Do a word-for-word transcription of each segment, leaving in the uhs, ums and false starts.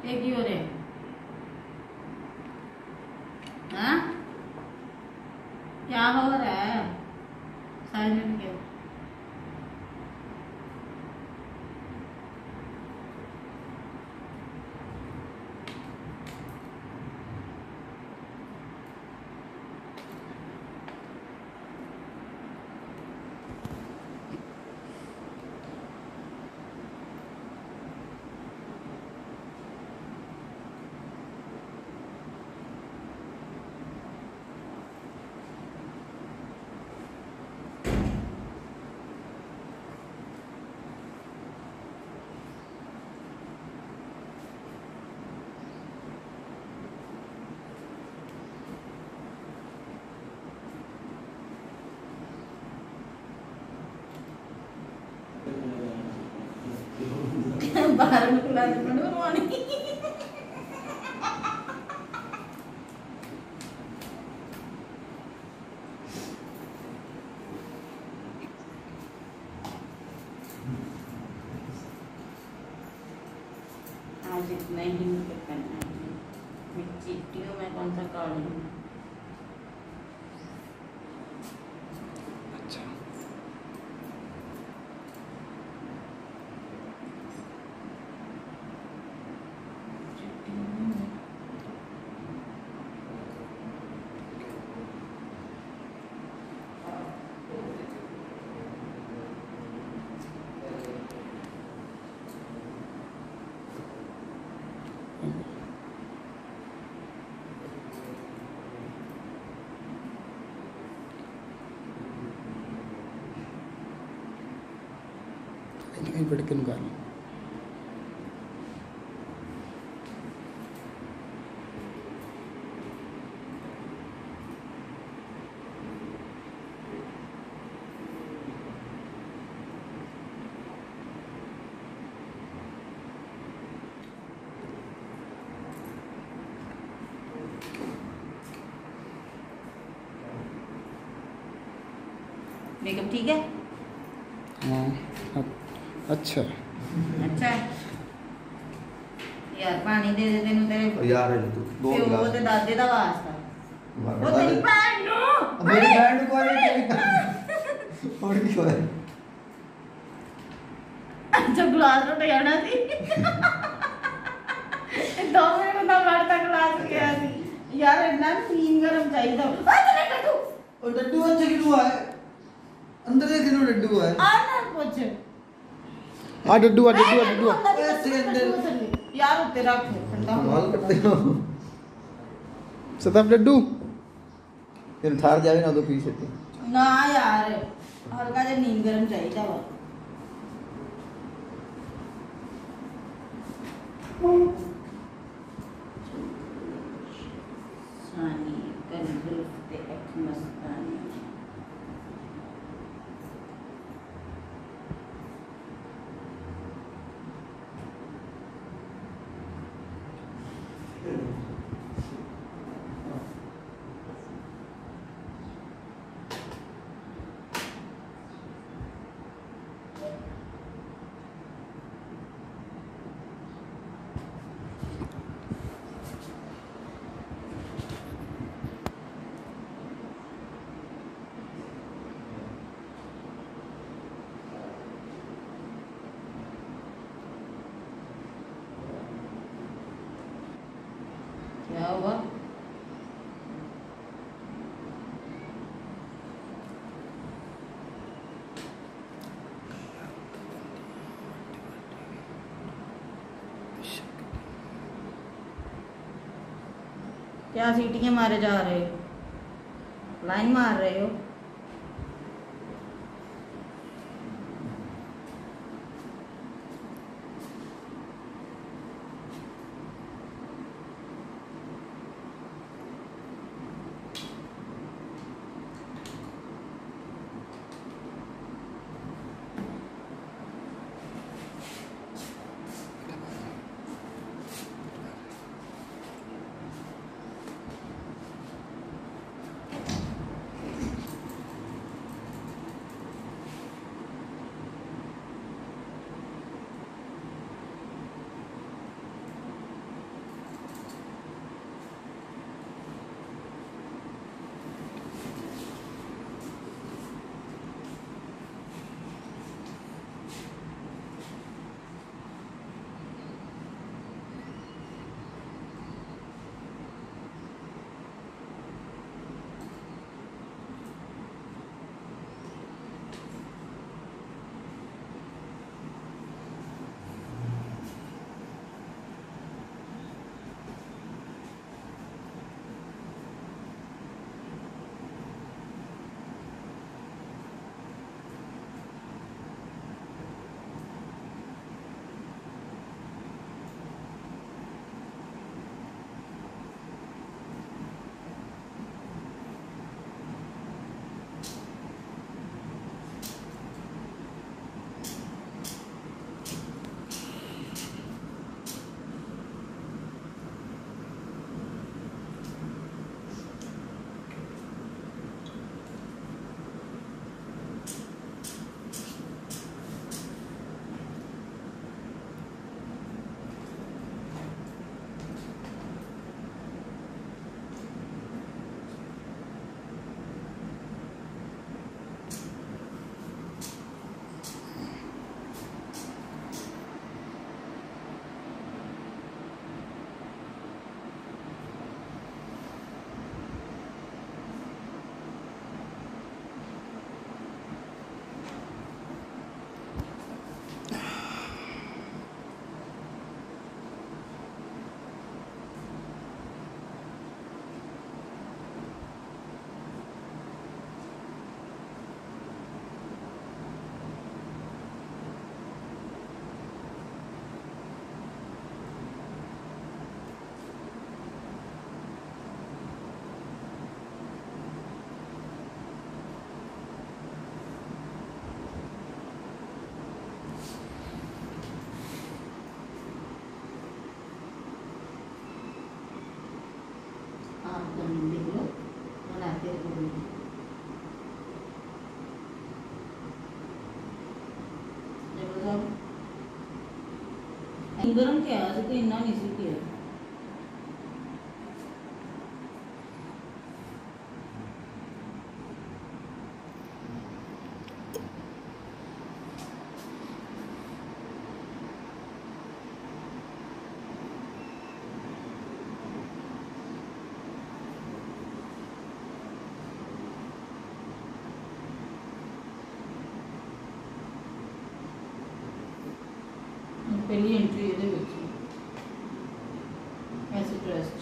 एक ही हो रहे हैं। हाँ क्या हो रहा है साइलेंट के? बाहर में खुला मॉर्निंग आज इतना ही करना है। चिट्टियों में कौन सा कार्ड है? कहीं पढ़ के निकाल मेकअप ठीक है? हाँ अच्छा अच्छा है यार। पानी दे दे तेनू तेरे यार तू दो प्यो गिलास ते दादे दा वास्ता मार वो तेरी भैन नु मेरी बैंड को और की होया अच्छा गिलास टूट जाना सी दो मिनट ਦਾ ਵੜਦਾ गिलास ਗਿਆ ਸੀ यार। इतना तीन गरम चाहिए आ चले डड्डू और डड्डू अच्छा क्यों है अंदर से क्यों डड्डू है आ ना पूछ आ डड्डू आ डड्डू आ डड्डू आ। ऐसे अंदर यार उत्ते रख ठंडा कमाल करते हो सताब डड्डू फिर ठार जावे ना तो पीछे थी ना यार हल्का जिहा नीम गरम चाहिए वा। सानी कंजुस ते एक मस्तानी क्या हुआ? क्या सीटियां मारे जा रहे हो? लाइन मार रहे हो? करनी देख लो बनाते हुए देखो साहब गरम क्या है तो इतना नहीं सी किया पहली एंट्री ਇਹਦੇ ਵਿੱਚ ਐਸੇ ਟਰਸਟ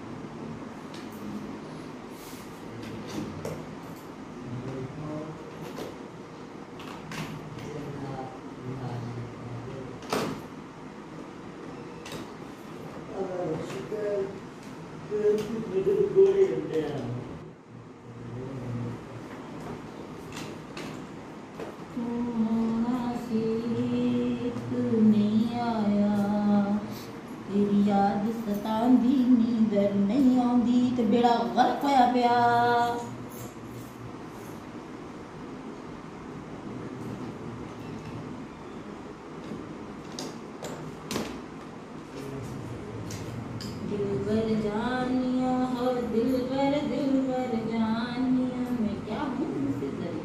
याद सतांदी नींदर नहीं आंदी ते बेड़ा गर्क होया पिया दिलबर जानिया हो दिलबर दिलबर जानिया मैं क्या हूँ मुझसे जरी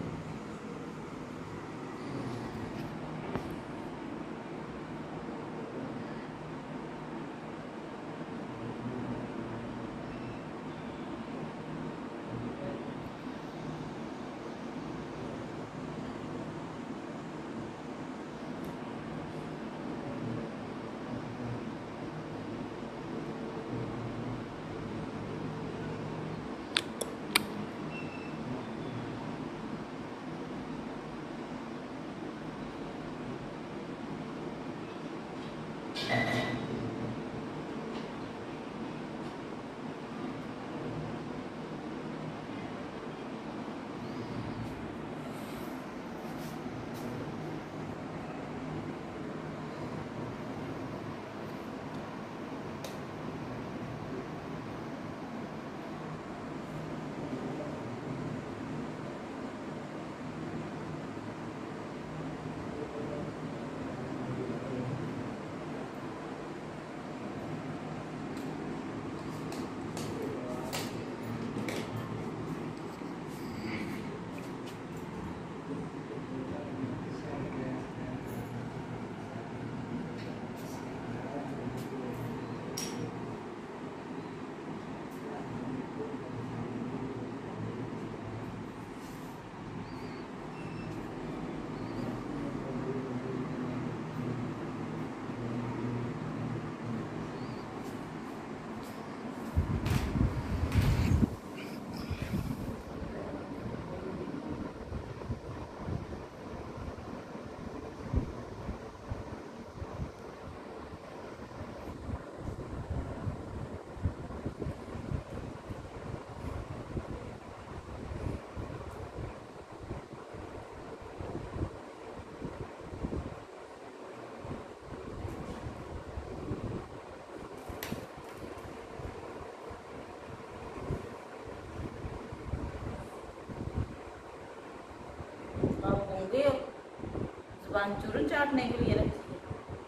जुबान चूरन चाटने के लिए रखी है।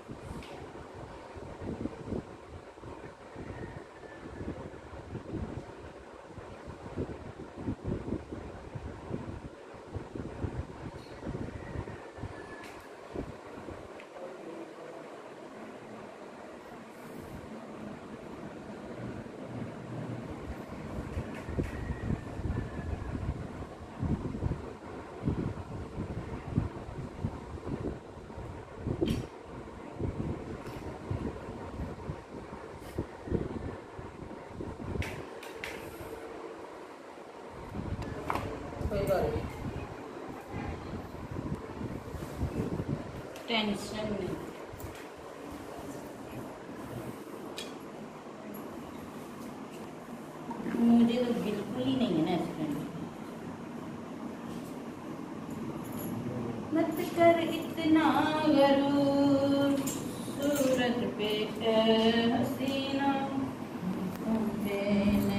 टेंशन नहीं, मुझे तो बिल्कुल ही नहीं है ना एक्सीडेंट। मत कर इतना गरूर, सूरत पे हसीना पे